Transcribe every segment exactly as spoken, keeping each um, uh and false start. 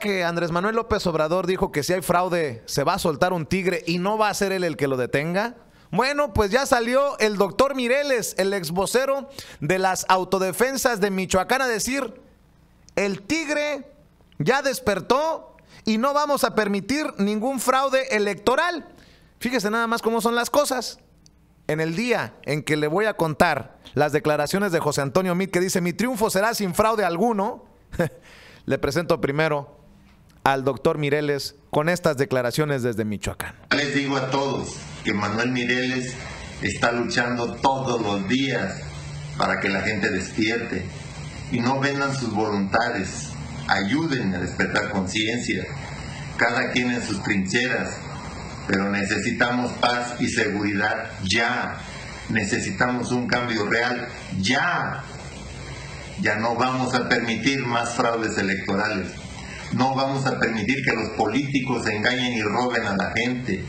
que Andrés Manuel López Obrador dijo que si hay fraude se va a soltar un tigre y no va a ser él el que lo detenga? Bueno, pues ya salió el doctor Mireles, el ex vocero de las autodefensas de Michoacán, a decir: el tigre ya despertó y no vamos a permitir ningún fraude electoral. Fíjese nada más cómo son las cosas. En el día en que le voy a contar las declaraciones de José Antonio Meade, que dice: mi triunfo será sin fraude alguno, le presento primero al doctor Mireles con estas declaraciones desde Michoacán. Les digo a todos que Manuel Mireles está luchando todos los días para que la gente despierte y no vendan sus voluntades, ayuden a despertar conciencia, cada quien en sus trincheras, pero necesitamos paz y seguridad ya, necesitamos un cambio real ya, ya no vamos a permitir más fraudes electorales, no vamos a permitir que los políticos engañen y roben a la gente.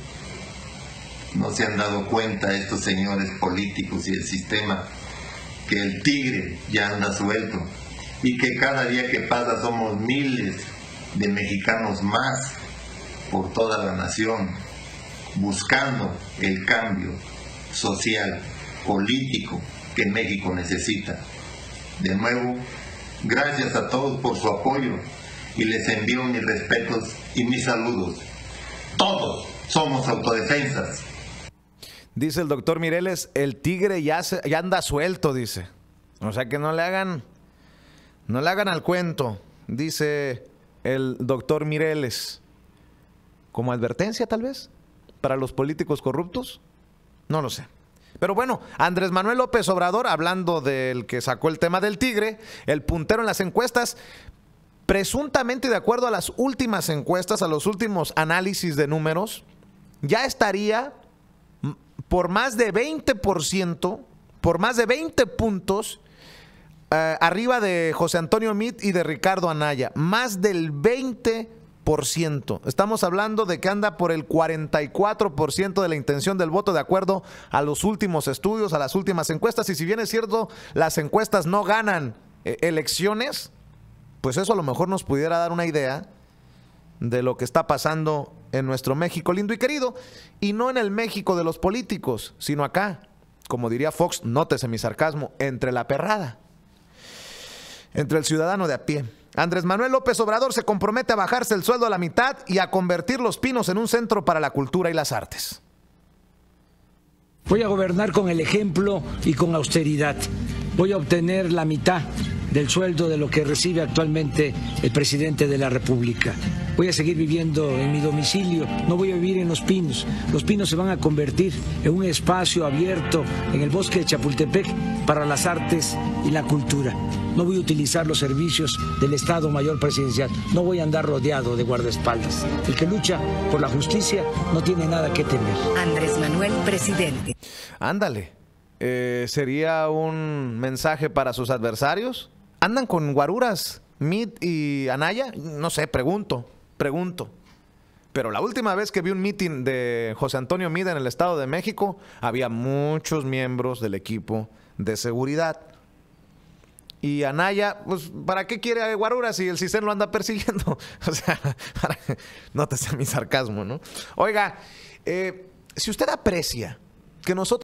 No se han dado cuenta estos señores políticos y el sistema que el tigre ya anda suelto y que cada día que pasa somos miles de mexicanos más por toda la nación buscando el cambio social, político que México necesita. De nuevo, gracias a todos por su apoyo y les envío mis respetos y mis saludos. Todos somos autodefensas. Dice el doctor Mireles: el tigre ya, se, ya anda suelto, dice. O sea que no le hagan, no le hagan al cuento, dice el doctor Mireles. ¿Como advertencia tal vez para los políticos corruptos? No lo sé. Pero bueno, Andrés Manuel López Obrador, hablando del que sacó el tema del tigre, el puntero en las encuestas, presuntamente, de acuerdo a las últimas encuestas, a los últimos análisis de números, ya estaría por más de veinte por ciento, por más de veinte puntos, eh, arriba de José Antonio Meade y de Ricardo Anaya. Más del veinte por ciento. Estamos hablando de que anda por el cuarenta y cuatro por ciento de la intención del voto, de acuerdo a los últimos estudios, a las últimas encuestas. Y si bien es cierto, las encuestas no ganan eh, elecciones, pues eso a lo mejor nos pudiera dar una idea de lo que está pasando en nuestro México lindo y querido, y no en el México de los políticos, sino acá, como diría Fox, nótese mi sarcasmo, entre la perrada, entre el ciudadano de a pie. Andrés Manuel López Obrador se compromete a bajarse el sueldo a la mitad y a convertir Los Pinos en un centro para la cultura y las artes. Voy a gobernar con el ejemplo y con austeridad. Voy a obtener la mitad del sueldo de lo que recibe actualmente el presidente de la República. Voy a seguir viviendo en mi domicilio, no voy a vivir en Los Pinos. Los Pinos se van a convertir en un espacio abierto en el bosque de Chapultepec para las artes y la cultura. No voy a utilizar los servicios del Estado Mayor Presidencial, no voy a andar rodeado de guardaespaldas. El que lucha por la justicia no tiene nada que temer. Andrés Manuel, presidente. Ándale, eh, ¿sería un mensaje para sus adversarios? ¿Andan con guaruras Meade y Anaya? No sé, pregunto, pregunto. Pero la última vez que vi un meeting de José Antonio Meade en el Estado de México, había muchos miembros del equipo de seguridad. Y Anaya, pues, ¿para qué quiere guaruras si el CISEN lo anda persiguiendo? O sea, para, nótese mi sarcasmo, ¿no? Oiga, eh, si usted aprecia que nosotros